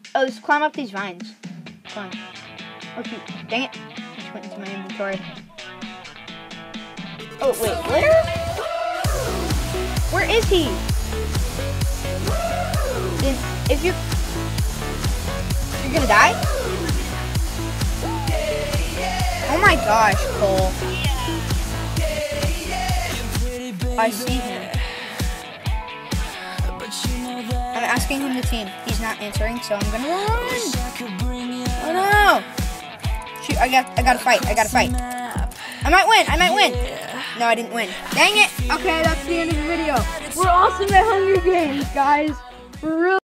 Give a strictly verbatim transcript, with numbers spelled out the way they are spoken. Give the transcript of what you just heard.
Oh, let's climb up these vines. Come on. Okay, dang it. I just went into my inventory. Oh, wait, where? Where is he? If, if you're... You're gonna die? Oh my gosh, Cole. I see him. I'm asking him the team. He's not answering, so I'm gonna run. Oh no! Shoot, I got I gotta fight. I gotta fight. I might win. I might win. No, I didn't win. Dang it! Okay, that's the end of the video. We're awesome at Hunger Games, guys. We're really